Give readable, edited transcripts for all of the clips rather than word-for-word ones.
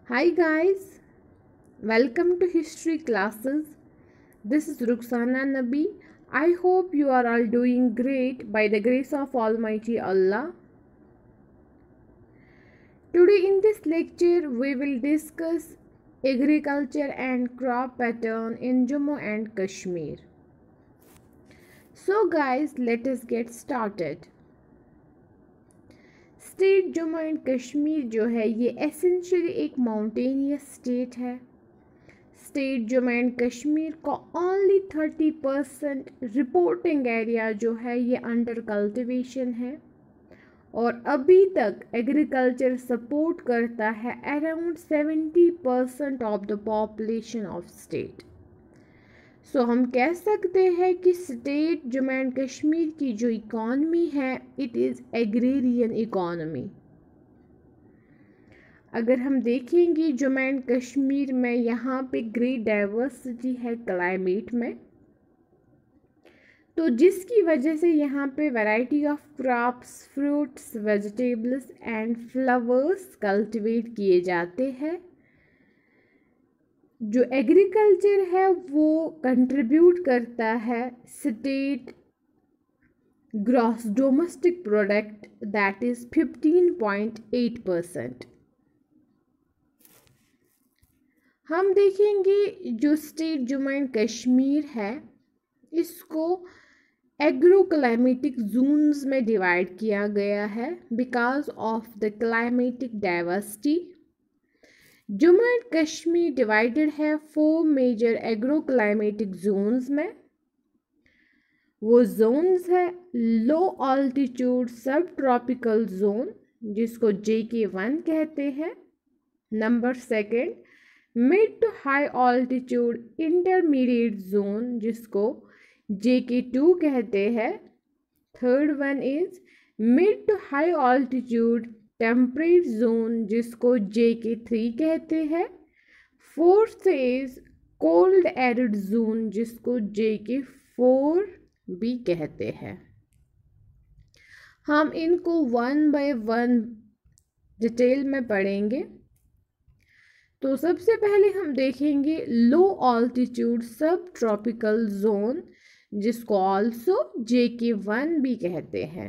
Hi guys, welcome to history classes. This is Ruxana Nabi. I hope you are all doing great by the grace of Almighty Allah. Today in this lecture we will discuss agriculture and crop pattern in Jammu and Kashmir. So guys, let us get started. State Jammu and Kashmir जो है ये essentially एक mountainous state है। State Jammu and Kashmir का only 30% reporting area जो है ये under cultivation है और अभी तक एग्रीकल्चर सपोर्ट करता है around 70% of the population of state. So हम कह सकते हैं कि स्टेट जम्मू एंड कश्मीर की जो इकॉनमी है इट इज़ एग्रेरियन इकॉनमी। अगर हम देखेंगे जम्मू एंड कश्मीर में यहाँ पे ग्रेट डाइवर्सिटी है क्लाइमेट में, तो जिसकी वजह से यहाँ पे variety of crops, fruits, vegetables and flowers cultivate किए जाते हैं। जो एग्रीकल्चर है वो कंट्रीब्यूट करता है state gross domestic product that is 15.8%। हम देखेंगे जो स्टेट जम्मू एंड कश्मीर है इसको एग्रो क्लाइमेटिक जोन्स में डिवाइड किया गया है because of the climatic diversity. Jammu and Kashmir divided है 4 मेजर एग्रो क्लाइमेटिक जोन्स में। वो जोन्स है low altitude subtropical zone जिसको JK1 कहते हैं, number second mid to high altitude intermediate zone जिसको JK2 कहते हैं, third one is mid to high altitude temperate zone जिसको JK3 कहते हैं, fourth is cold arid zone जिसको JK4 भी कहते हैं। हम इनको वन बाय वन डिटेल में पढ़ेंगे। तो सबसे पहले हम देखेंगे low altitude subtropical zone जिसको ऑल्सो JK1 भी कहते हैं।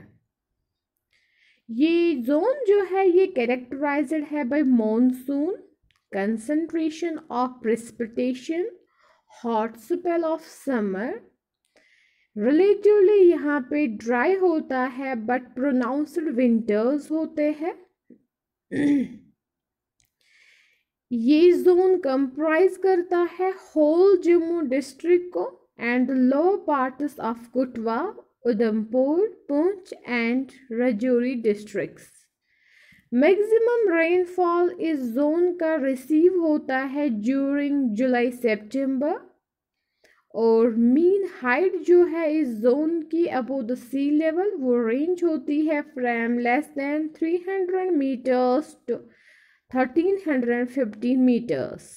ये जोन जो है ये कैरेक्टराइज्ड है by monsoon, concentration of precipitation, hot spell of summer. Relatively यहाँ पे ड्राई होता है बट प्रोनाउंस्ड विंटर्स होते हैं। ये जोन कंप्राइज करता है होल जम्मू डिस्ट्रिक्ट को and low parts of Kathua, Udhampur, Poonch and Rajouri districts. Maximum rainfall इस जोन का रिसीव होता है ड्यूरिंग जुलाई सितंबर और मीन हाइट जो है इस जोन की अबव द सी लेवल वो रेंज होती है from less than 300 metres to 1350 metres.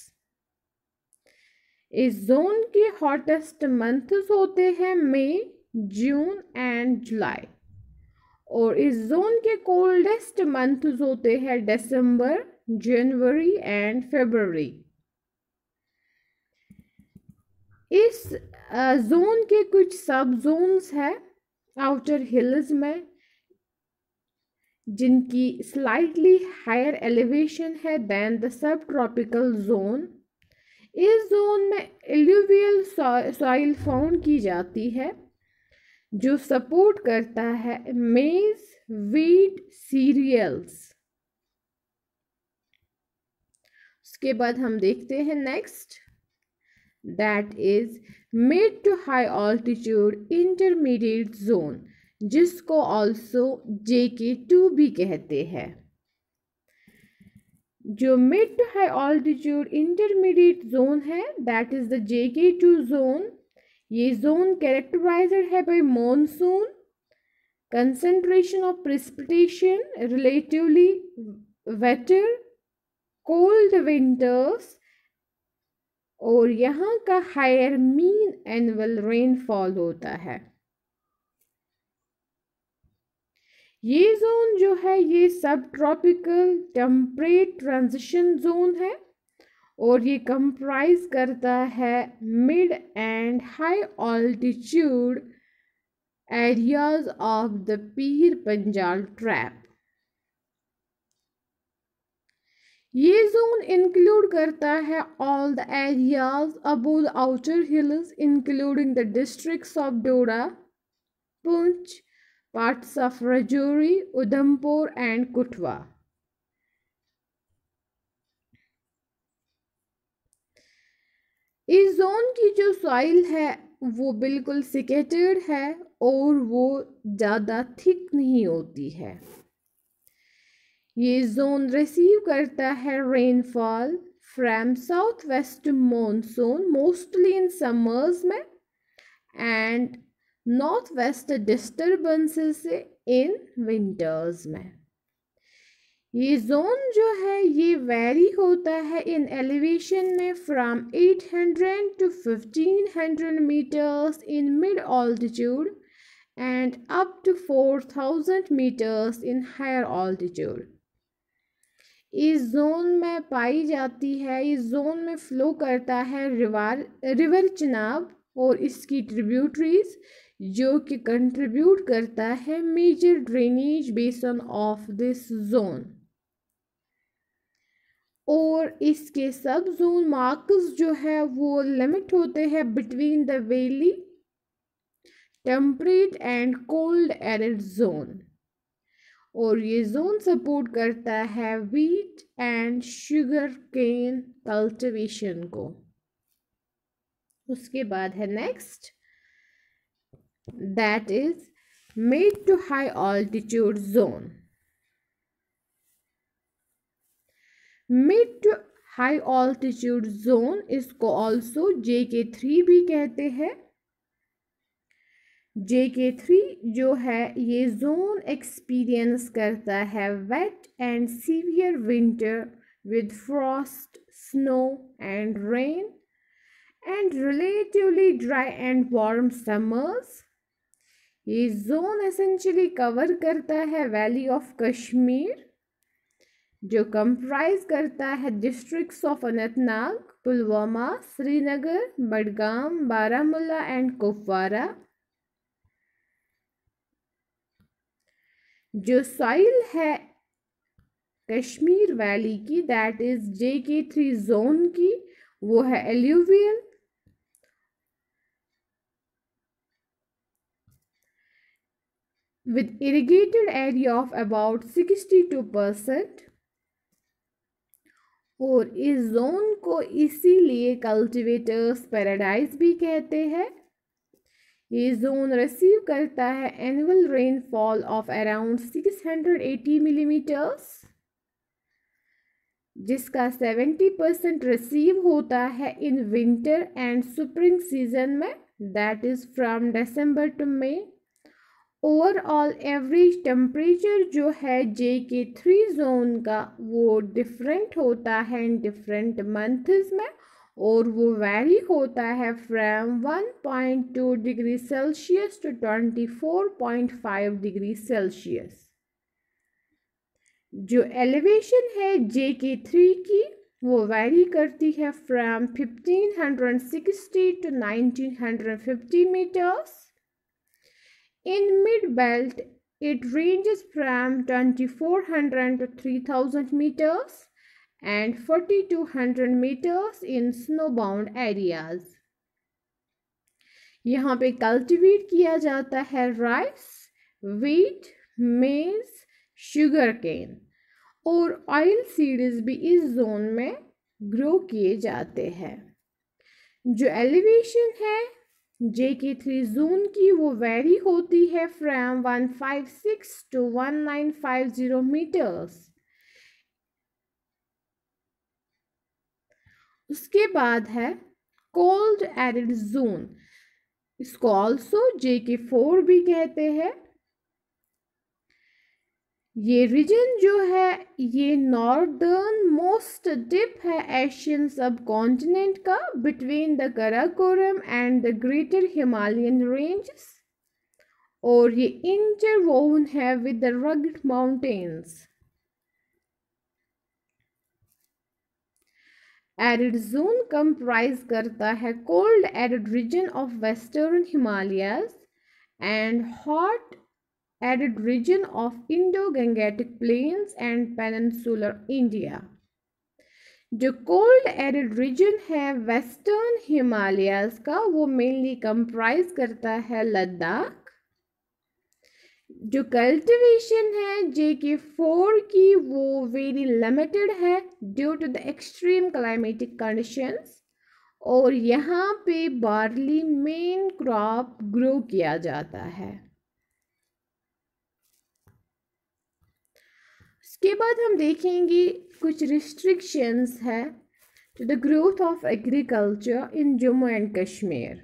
इस जोन के हॉटेस्ट मंथ्स होते हैं मई, जून एंड जुलाई और इस जोन के कोल्डेस्ट मंथ्स होते हैं दिसंबर, जनवरी एंड फरवरी। इस जोन के कुछ सब जोन्स है आउटर हिल्स में जिनकी स्लाइटली हायर एलिवेशन है than the subtropical zone. इस जोन में एल्यूवियल सॉइल फाउंड की जाती है जो सपोर्ट करता है मेज, वीट, सीरियल्स। उसके बाद हम देखते हैं next that is mid to high altitude intermediate zone जिसको ऑल्सो JK2 भी कहते हैं। जो mid to high altitude intermediate zone है that is the JK2 zone. ये जोन कैरेक्टराइज्ड है by monsoon, concentration of precipitation, relatively wetter, cold winters और यहाँ का हायर मीन एनुअल रेनफॉल होता है। ये जोन जो है ये सब ट्रॉपिकल टेम्परेट ट्रांजिशन जोन है और ये कंप्राइज करता है mid and high altitude areas of the Pir Panjal trap. ये जोन इंक्लूड करता है all the areas above the outer hills including the districts of Doda, Poonch, parts of Rajouri, Udhampur and Kathua. इस जोन की जो सॉइल है वो बिल्कुल सिकेटेड है और वो ज़्यादा थिक नहीं होती है। ये जोन रिसीव करता है rainfall from south west monsoon mostly in summers में and north west disturbances in winters में। ये जोन जो है ये वेरी होता है इन एलिवेशन में from 800 to 1500 meters in mid altitude and up to 4000 meters in higher altitude। इस जोन में पाई जाती है, इस जोन में फ्लो करता है रिवर चिनाब और इसकी ट्रिब्यूटरीज जो कि कंट्रीब्यूट करता है major drainage basin of this zone. और इसके सब जोन मार्क्स जो है वो लिमिट होते हैं between the valley temperate and cold arid zone और ये जोन सपोर्ट करता है wheat and sugarcane cultivation को। उसके बाद है next that is mid to high altitude zone. Mid to high altitude zone इसको ऑल्सो JK3 भी कहते हैं। JK3 जो है ये जोन एक्सपीरियंस करता है wet and severe winter with frost, snow and rain and relatively dry and warm summers. ये जोन एसेंशियली कवर करता है वैली ऑफ कश्मीर जो कंप्राइज करता है districts of Anantnag, Pulwama, Srinagar, Budgam, Baramulla and Kupwara. जो सॉइल है कश्मीर वैली की दैट इज JK3 जोन की वो है alluvial with irrigated area of about 62% और इस जोन को इसीलिए कल्टीवेटर्स पैराडाइज भी कहते हैं। ये जोन रिसीव करता है annual rainfall of around 680 millimetres जिसका 70% रिसीव होता है in winter and spring season में दैट इज फ्रॉम दिसंबर टू मई। ओवरऑल एवरेज टेम्परेचर जो है JK3 जोन का वो डिफरेंट होता है इन डिफरेंट मंथ्स में और वो वेरी होता है from 1.2 degree Celsius to 24.5 degree Celsius. जो एलिवेशन है JK3 की वो वेरी करती है from 1560 to 1950 meters। In mid-belt, it ranges from 2400 to 3000 meters and 4200 meters in snowbound areas। यहाँ पे कल्टीवेट किया जाता है rice, wheat, maize, sugarcane और ऑयल सीड्स भी इस जोन में ग्रो किए जाते हैं। जो एलिवेशन है JK3 जोन की वो वेरी होती है फ्रॉम 156 to 1950 मीटर्स। उसके बाद है कोल्ड एरिड जोन, इसको ऑल्सो JK4 भी कहते हैं। ये रीजन जो है ये नॉर्दर्न मोस्ट टिप है एशियन सब कॉन्टिनेंट का between the Karakoram and the greater Himalayan ranges और ये इंटरवोवन है with the rugged mountains. Arid zone comprise करता है cold arid region of western Himalayas and hot arid region of Indo Gangetic plains and peninsular India. जो cold arid region है western Himalayas का, वो mainly comprise करता है लद्दाख। जो कल्टिवेशन है JK4 की, वो वेरी लिमिटेड है due to the extreme climatic conditions, और यहाँ पे बार्ली मेन क्रॉप ग्रो किया जाता है। उसके बाद हम देखेंगे कुछ रिस्ट्रिक्शंस है to the growth of agriculture in Jammu and Kashmir.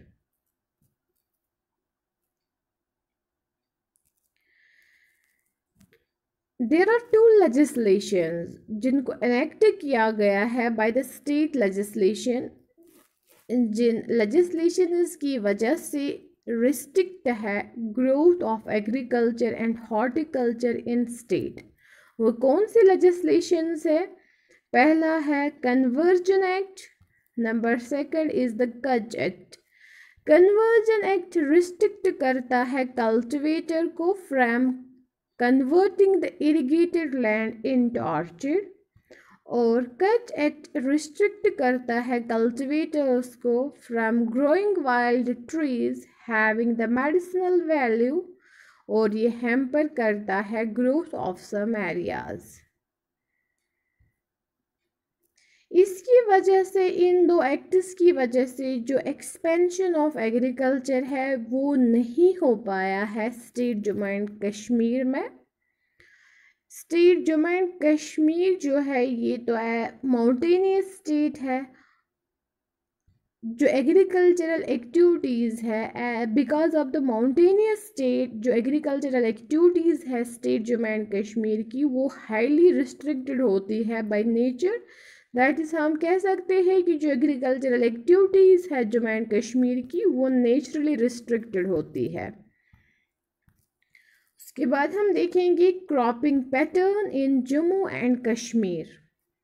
There are two legislations जिनको एनेक्ट किया गया है बाय द स्टेट लेजिस्लेशन, जिन लेजिस्लेशंस की वजह से रिस्ट्रिक्ट है growth of agriculture and horticulture in state. वो कौन सी लेजिस्लेशंस है? पहला है conversion act, number second is the Kuth act. Conversion act restrict करता है कल्टिवेटर को from converting the irrigated land into orchard, और कट एक्ट रिस्ट्रिक्ट करता है कल्टिवेटर्स को from growing wild trees having the medicinal value, और ये हैम्पर करता है ग्रोथ ऑफ सम एरियाज। इसकी वजह से, इन दो एक्ट्स की वजह से जो एक्सपेंशन ऑफ एग्रीकल्चर है वो नहीं हो पाया है स्टेट जम्मू एंड कश्मीर में। स्टेट जम्मू एंड कश्मीर जो है ये तो है माउंटेनियस स्टेट है। जो एग्रीकल्चरल एक्टिविटीज़ है, because of the mountainous state, जो एग्रीकल्चरल एक्टिविटीज़ है स्टेट जम्मू एंड कश्मीर की, वो हाईली रिस्ट्रिक्टेड होती है बाय नेचर। दैट इज़ हम कह सकते हैं कि जो एग्रीकल्चरल एक्टिविटीज़ है जम्मू एंड कश्मीर की, वो नेचुरली रिस्ट्रिक्टेड होती है। उसके बाद हम देखेंगे cropping pattern in Jammu and Kashmir.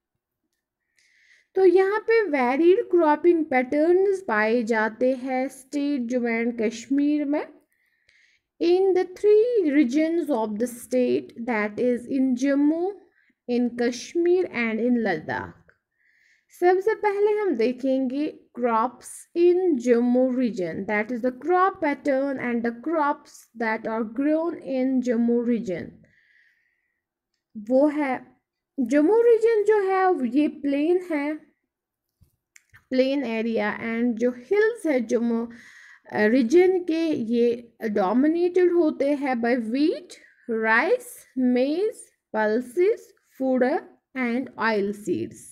तो यहाँ पे वेरीड क्रॉपिंग पैटर्न्स पाए जाते हैं स्टेट जम्मू एंड कश्मीर में in the 3 regions of the state, that is in Jammu, in Kashmir and in Ladakh. सबसे पहले हम देखेंगे crops in Jammu region, that is the crop pattern and the crops that are grown in Jammu region. वो है जम्मू रीजन जो है ये प्लेन है, प्लेन एरिया, एंड जो हिल्स है जम्मू रीजन के, ये डोमिनेटेड होते हैं by wheat, rice, maize, pulses, fodder and oil seeds.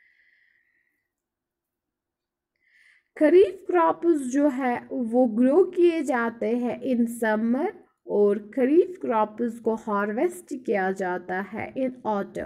Kharif crops जो है वो ग्रो किए जाते हैं इन समर, और खरीफ क्रॉप्स को हार्वेस्ट किया जाता है in autumn.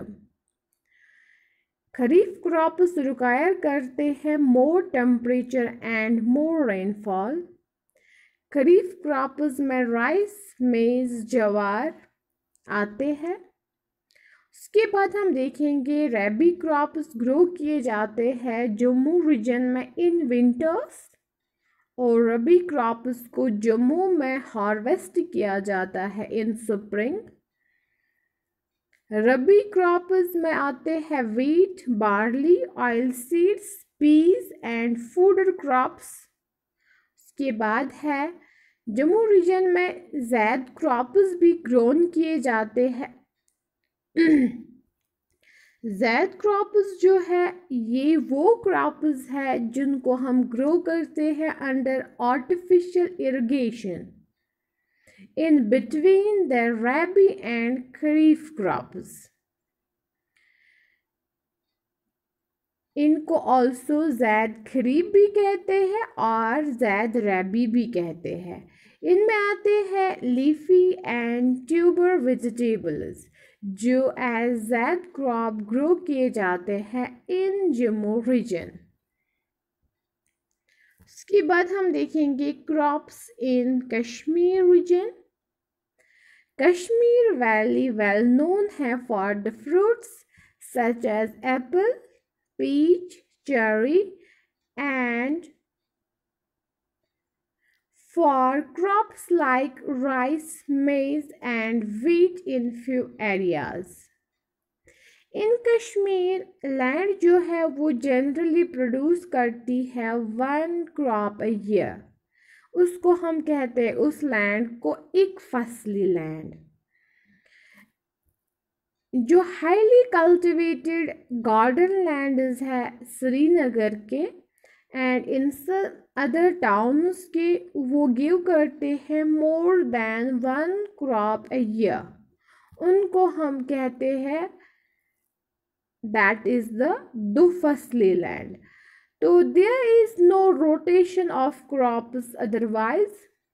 Kharif crops require करते हैं more temperature and more rainfall. Kharif crops में राइस, मेज, ज्वार आते हैं। उसके बाद हम देखेंगे रबी क्रॉप्स ग्रो किए जाते हैं जम्मू रीजन में इन विंटर्स, और रबी क्रॉप्स को जम्मू में हार्वेस्ट किया जाता है इन स्प्रिंग। रबी क्रॉप्स में आते हैं wheat, barley, oil seeds, peas and fodder crops. उसके बाद है जम्मू रीजन में ज़ैद क्रॉप्स भी ग्रोन किए जाते हैं। ज़ैद क्रॉप्स जो है ये वो क्रॉप्स है जिनको हम ग्रो करते हैं under artificial irrigation in between the rabi and kharif crops. इनको ऑल्सो ज़ैद खरीफ भी कहते हैं और ज़ैद रबी भी कहते हैं। इनमें आते हैं लीफी एंड ट्यूबर वेजिटेबल्स जो एज ज़ैद क्रॉप ग्रो किए जाते हैं इन जम्मू रीजन। उसके बाद हम देखेंगे crops in Kashmir region. Kashmir Valley well known है for the fruits such as apple, peach, cherry and for crops like rice, maize and wheat in few areas. In Kashmir land जो है वो जनरली प्रोड्यूस करती है 1 crop a year. उसको हम कहते हैं उस लैंड को एक फसली लैंड. जो हाईली कल्टिवेटेड गार्डन लैंड्स है श्रीनगर के एंड इन अदर टाउन्स के वो गिव करते हैं more than 1 crop a year. उनको हम कहते हैं that is the दुफसली लैंड. तो there is no rotation of crops otherwise.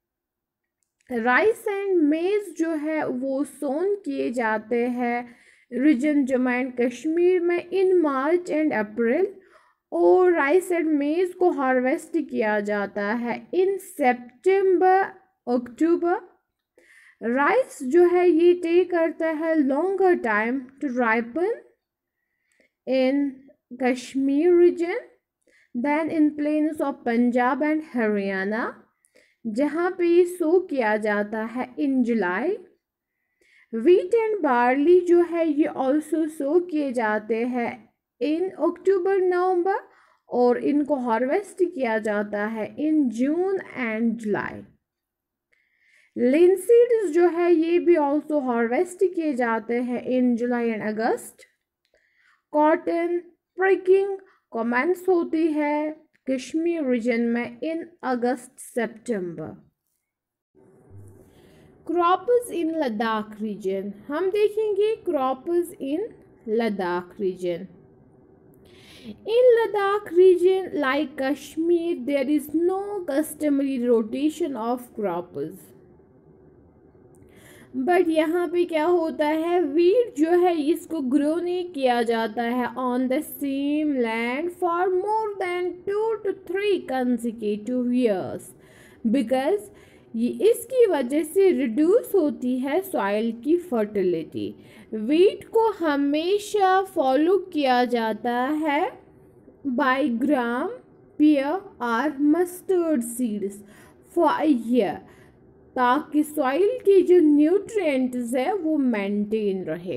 Rice and maize जो है वो सोन किए जाते हैं रीजन जम्मू एंड कश्मीर में इन मार्च एंड अप्रैल और राइस एंड मेज को हार्वेस्ट किया जाता है इन सितंबर अक्टूबर. राइस जो है ये टेक करता है longer time to ripen in Kashmir region than in plains of Punjab and Haryana, जहाँ पे ये सो किया जाता है इन जुलाई. वीट एंड बार्ली जो है ये ऑल्सो सो किए जाते हैं इन अक्टूबर नवंबर और इनको हार्वेस्ट किया जाता है इन जून एंड जुलाई. लिनसीड्स जो है ये भी ऑल्सो हार्वेस्ट किए जाते हैं इन जुलाई एंड अगस्त. कॉटन प्रिकिंग कमेंस होती है कश्मीर रीजन में इन अगस्त सितंबर. क्रॉप्स इन लद्दाख रीजन हम देखेंगे. Crops in Ladakh region. In Ladakh region like Kashmir there is no customary rotation of crops. But यहाँ पे क्या होता है वीट जो है इसको ग्रो नहीं किया जाता है on the same land for more than 2 to 3 consecutive years because ये इसकी वजह से रिड्यूस होती है सॉइल की फर्टिलिटी. वीट को हमेशा फॉलो किया जाता है बाय ग्राम पियर और mustard seeds for a year ताकि सॉइल की जो न्यूट्रिएंट्स है वो मेंटेन रहे.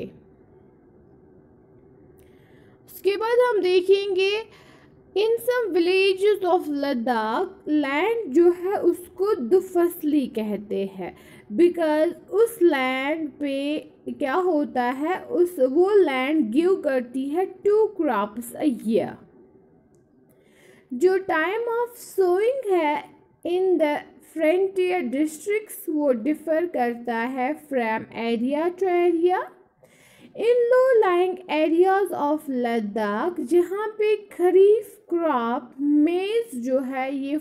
उसके बाद हम देखेंगे in some villages of Ladakh land जो है उसको दुफसली कहते हैं बिकॉज उस लैंड पे क्या होता है वो लैंड गिव करती है 2 crops a year. जो टाइम ऑफ सोइंग है इन द फ्रंटियर डिस्ट्रिक्ट्स वो डिफर करता है from area to area. In low lying areas of Ladakh जहाँ पे खरीफ क्रॉप मेज जो है ये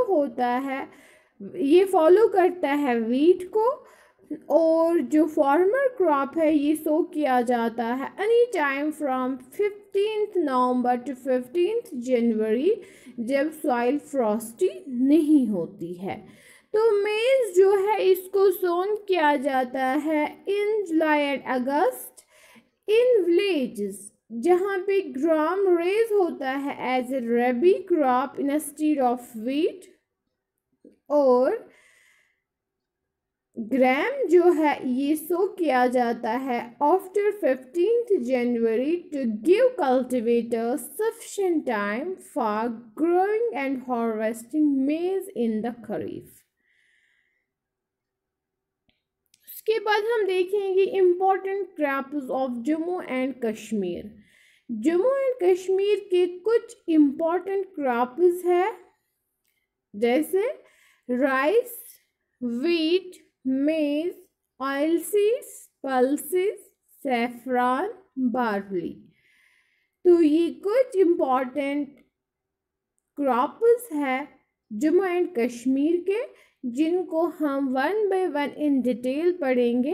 फॉलो करता है वीट को और जो फार्मर क्रॉप है ये सो किया जाता है एनी टाइम फ्रॉम 15th नवंबर टू 15th जनवरी जब सॉइल फ्रॉस्टी नहीं होती है. तो मेज जो है इसको सोन किया जाता है इन जुलाई एंड अगस्त इन विलेजेस जहाँ पे ग्राम रेज होता है as a rabi crop instead of wheat और ग्राम जो है ये सो किया जाता है after 15th January to give cultivators sufficient time for growing and harvesting maize in the kharif. उसके बाद हम देखेंगे important crops of Jammu and Kashmir. Jammu and Kashmir के कुछ इम्पोर्टेंट क्रॉप्स है जैसे राइस, वीट, मेज, ऑयलसीड्स, पल्सेस, सैफरान, बार्ली. तो ये कुछ इम्पोर्टेंट क्रॉप्स है जम्मू एंड कश्मीर के जिनको हम 1 by 1 इन डिटेल पढ़ेंगे.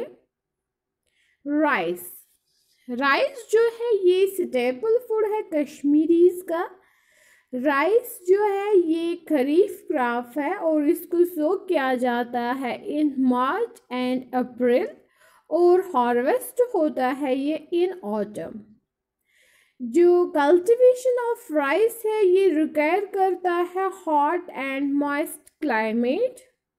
राइस जो है ये स्टेपल फूड है कश्मीरीज का. राइस जो है ये खरीफ क्रॉप है और इसको सो किया जाता है इन मार्च एंड अप्रैल और हार्वेस्ट होता है ये इन ऑटम। जो कल्टीवेशन ऑफ राइस है ये रिक्वायर करता है hot and moist climate.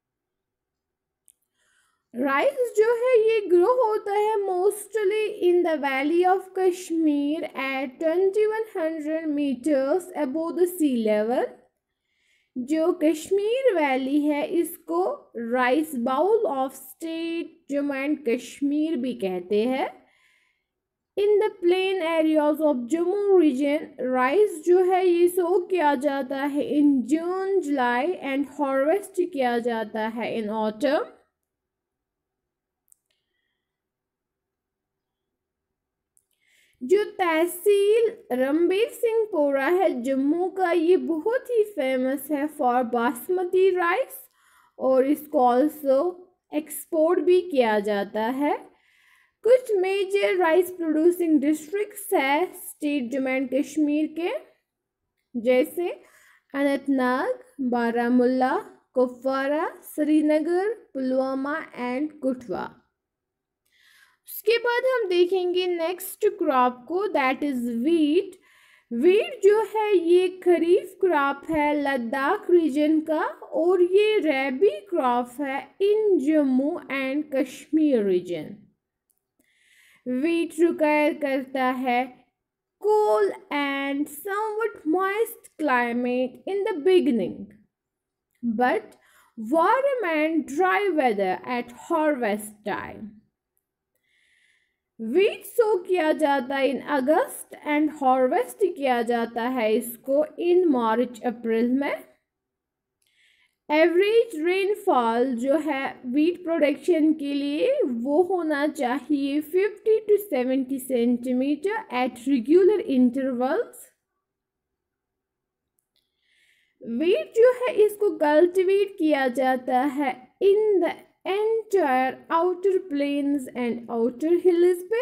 Rice जो है ये ग्रो होता है mostly in the valley of Kashmir at 2100 metres above the sea level. जो कश्मीर वैली है इसको rice bowl of state Jammu and Kashmir भी कहते हैं। In the plain areas of Jammu region rice जो है ये सो किया जाता है in June July and harvest किया जाता है इन ऑटम। जो तहसील रणबीर सिंहपोरा है जम्मू का ये बहुत ही फेमस है फॉर बासमती राइस और इसको ऑल्सो एक्सपोर्ट भी किया जाता है। कुछ मेजर राइस प्रोड्यूसिंग डिस्ट्रिक्ट्स है स्टेट जम्मू एंड कश्मीर के, जैसे अनंतनाग, बारामुल्ला, कुपवारा, श्रीनगर, पुलवामा एंड कठुआ। उसके बाद हम देखेंगे नेक्स्ट क्रॉप को, दैट इज वीट। वीट जो है ये खरीफ क्रॉप है लद्दाख रीजन का और ये रबी क्रॉप है in Jammu and Kashmir region. Wheat require करता है cool and somewhat moist climate in the beginning, but warm and dry weather at harvest time. Wheat sow किया जाता है इन अगस्त एंड हार्वेस्ट किया जाता है इसको इन मार्च अप्रैल में। एवरेज रेनफॉल जो है वीट प्रोडक्शन के लिए वो होना चाहिए 50 to 70 centimetre at regular intervals. Wheat जो है इसको कल्टीवेट किया जाता है in the entire outer plains and outer hills पे।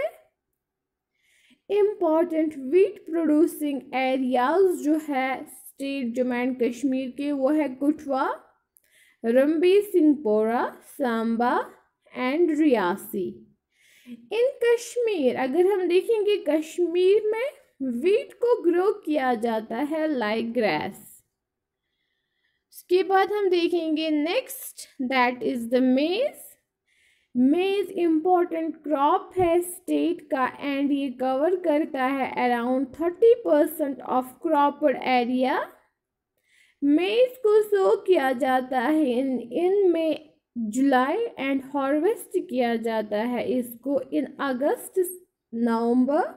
important wheat producing areas जो है स्टेट जम्मू एंड कश्मीर के वो है कठुआ, रणबीर सिंहपोरा, सांबा एंड रियासी। इन कश्मीर अगर हम देखेंगे कश्मीर में वीट को ग्रो किया जाता है लाइक ग्रास। उसके बाद हम देखेंगे next that is the maize. Maize important crop है स्टेट का एंड ये कवर करता है अराउंड 30% ऑफ क्रॉप्ड एरिया। मेज को सो किया जाता है इन में जुलाई एंड हार्वेस्ट किया जाता है इसको इन अगस्त नवंबर।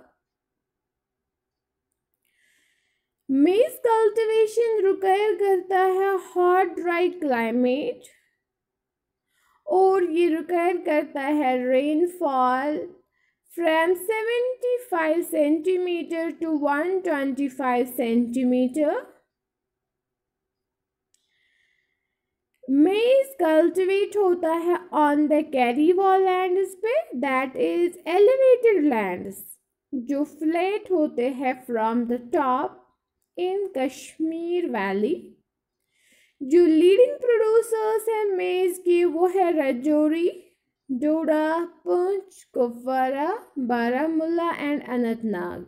मेज कल्टीवेशन रिक्वायर करता है हॉट ड्राई क्लाइमेट और ये रिक्वायर करता है rainfall from 75 centimetre to 125 centimetre. Maize cultivate होता है ऑन द कैरीवॉल लैंड्स पे, दैट इज एलिवेटेड लैंड्स जो फ्लैट होते हैं from the top in Kashmir valley. जो लीडिंग प्रोड्यूसर्स हैं मेज की वो है राजौरी, डोडा, पुंछ, कुपवारा, बारामुल्ला एंड अनंतनाग।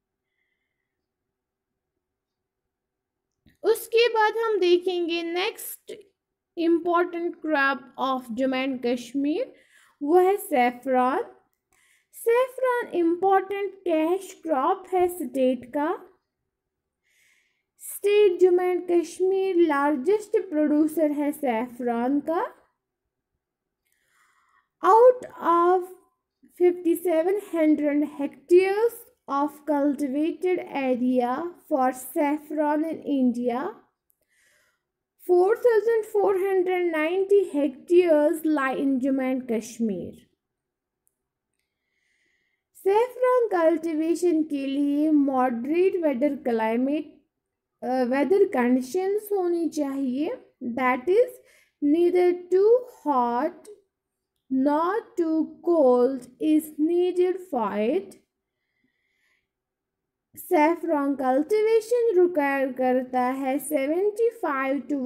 उसके बाद हम देखेंगे next important crop of Jammu and Kashmir वो है saffron. Saffron important cash crop है स्टेट का। State Jammu and Kashmir largest producer है सैफरॉन का। Out of 5700 hectares of cultivated area for saffron in India, 4490 hectares lie in Jammu and Kashmir. Saffron cultivation के लिए moderate weather conditions होनी चाहिए, that is neither too hot not too cold is needed for it. Saffron cultivation require करता है 75 to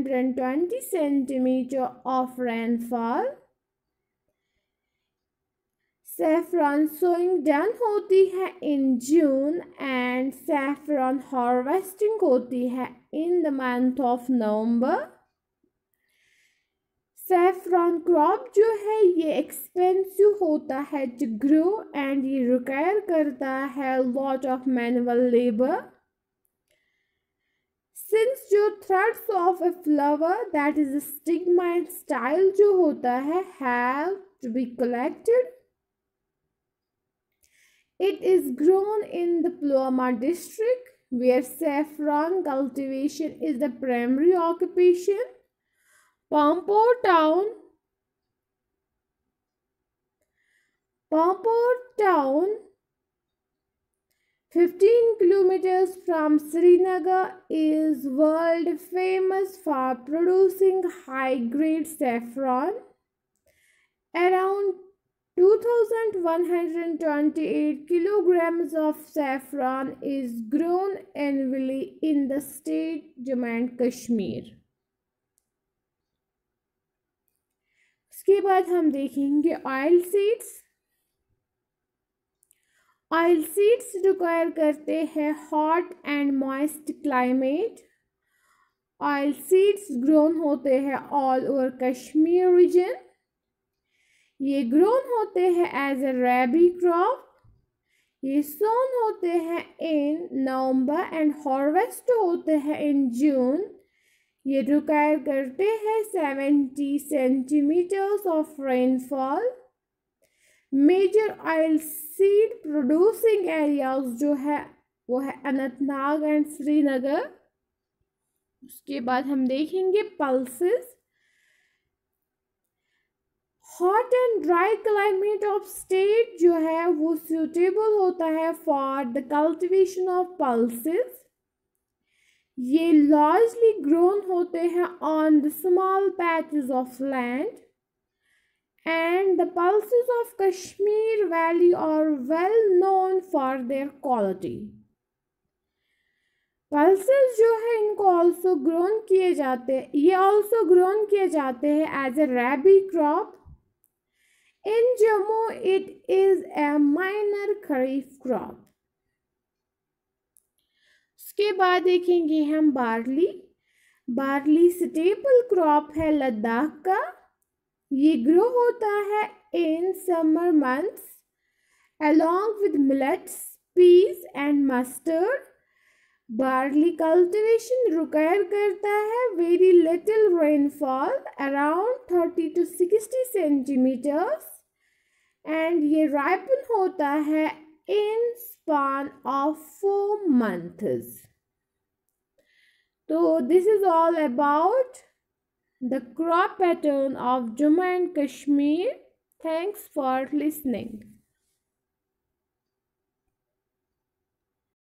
120 centimetre of rainfall. Saffron sowing done होती है in June and saffron harvesting होती है in the month of November. Saffron crop जो है ये expensive होता है टू ग्रो एंड ये रिक्वायर करता है lot of manual labour. Since जो threads of a flower that is stigma and style जो होता है have to be collected. It is grown in the Pulwama district where saffron cultivation is the primary occupation. Pampore town 15 kilometers from Srinagar is world famous for producing high grade saffron. Around 2,128 kilograms of saffron is grown annually in the state Jammu and Kashmir. उसके बाद हम देखेंगे oil seeds. Oil seeds require करते हैं hot and moist climate. Oil seeds grown होते हैं all over Kashmir region. ये grown होते हैं एज ए रैबी क्रॉप। ये सोन होते हैं इन नवंबर एंड हार्वेस्ट होते हैं इन जून। ये रिक्वायर करते हैं 70 centimetres of rainfall. Major oil seed producing areas जो है वो है अनंतनाग एंड श्रीनगर। उसके बाद हम देखेंगे pulses. Hot and dry climate of state जो है वो सूटेबल होता है for the cultivation of pulses. ये लार्जली ग्रोन होते हैं on the small patches of land and the pulses of Kashmir valley are well known for their quality. Pulses जो है इनको ऑल्सो ग्रोन किए जाते हैं, ये ऑल्सो ग्रोन किए जाते हैं as a rabi crop. In Jammu, it is a minor kharif crop. उसके बाद देखेंगे हम बार्ली। बार्ली स्टेपल क्रॉप है लद्दाख का। ये ग्रो होता है in summer months along with millets, peas and mustard. Barley cultivation require करता है very little rainfall around 30 to 60 centimetres and ये राइपन होता है इन स्पान ऑफ 4 months. तो this is all about the crop pattern of Jammu and Kashmir. Thanks for listening.